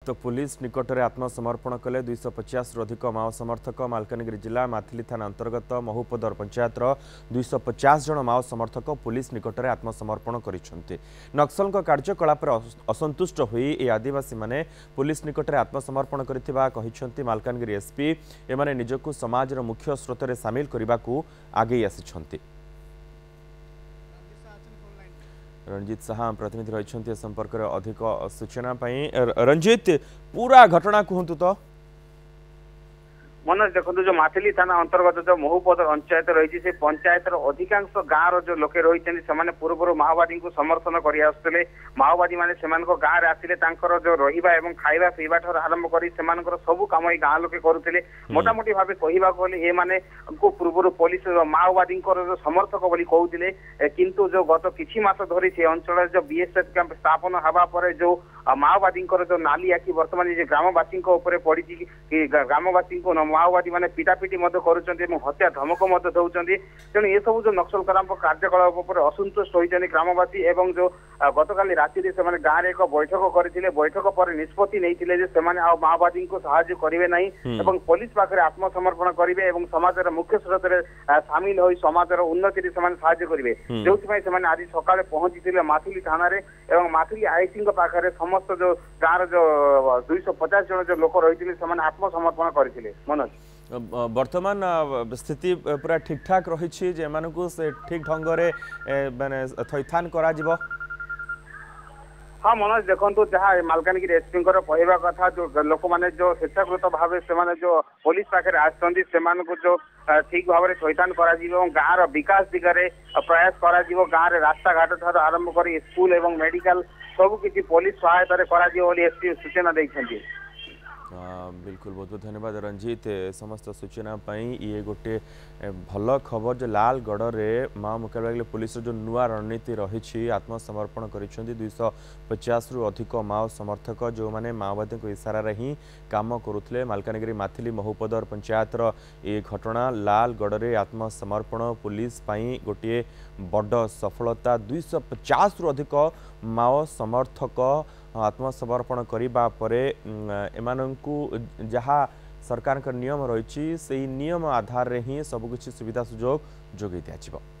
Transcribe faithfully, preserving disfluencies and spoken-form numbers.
तो पुलिस निकट में आत्मसमर्पण कले दुईश पचास रु अधिक माओ समर्थक मालकानगिरी जिला माथिली थाना अंतर्गत महुपदर पंचायत दुईश पचास जन माओ समर्थक पुलिस निकट में आत्मसमर्पण कर नक्सल कार्यकलाप असंतुष्ट हुई ए आदिवासी माने पुलिस निकट में आत्मसमर्पण कर मालकानगिरी एसपी एमाने निजकु समाज मुख्य स्रोत में सामिल करने को आगे आसी। रंजीत साहा प्रतिनिधि रही संपर्क में अधिक सूचना रंजीत पूरा घटना कहतु तो मनोज देखो जो माथिली थाना अंतर्गत जो महुपदर पंचायत रही से पंचायत अधिकांश गाँव जो लोके रही पूर्व माओवादी को समर्थन कर माओवादी मैंने गाँव में आसिले जो रहा और खाଇବା पीवा ठार आरंभ कर सबू कम गाँव लोके करुले मोटामोटी भाव कहवाक ये माने पूर्व पुलिस माओवादी जो समर्थक बोली कहते किंतु जो गत किछि मास धरी से अंचल जो बीएसएफ कैंप स्थापन हवा पर जो माओवादी जो नाली आखि बर्तमान ग्रामवासी पड़ी ग्रामवासी को माओवादी मैंने पिटापिटी कर हत्या धमक दौरान तेणु ये सब जो नक्सल कार्यकलाप पर असंतुष्ट होती ग्रामवासी एवं जो गतकाली राति से गाँव में एक बैठक करते बैठक पर निष्पत्ति नहीं माओवादी को साहाय्य करेंगे नहीं पुलिस पाखे आत्मसमर्पण करेंगे और समाज मुख्य स्रोत में सामिल हो समाज उन्नति साहाय्य करेंगे जो आज सका पहुंची माथिली थाना माथिली आईसी पाखे समस्त जो गाँव जो दुईश पचास जन जो लोक रही आत्मसमर्पण करते। वर्तमान स्थिति पूरा ठीक ठाक रही से ठीक ढंग माने थैथान करा जिवो। हाँ मनोज देखो जहाँ मालकानगिरी एसपी कहवा कथा जो लोक मैंने जो स्वेच्छाकृत भाव से जो पुलिस पाखे आसती जो ठीक भाव में थैथान कर गाँव विकास दिगरे प्रयास कर गाँव में रास्ता घाट ठार आरंभ कर स्कूल और मेडिकल सबकि पुलिस सहायता एसपी सूचना देते। बिल्कुल बहुत बहुत धन्यवाद रंजीत समस्त सूचना ये गोटे भल खबर जो लालगढ़ में माओ मुकाबला पुलिस जो नुआ रणनीति रही आत्मसमर्पण कर दुईश पचास रु अधिक माओ समर्थक जो मैंने माओवादी को इशारा ही काम करुले मालकानगिरी माथिली महुपदर पंचायत ये घटना लालगढ़ में आत्मसमर्पण पुलिस गोटे बड़ सफलता दुईश पचास रु अधिक माओ समर्थक आत्मसमर्पण करिबा परे एमानंकु जहाँ सरकार का नियम रही से नियम आधार रे ही सबकिछि सुविधा सुजोग जोगै दिया।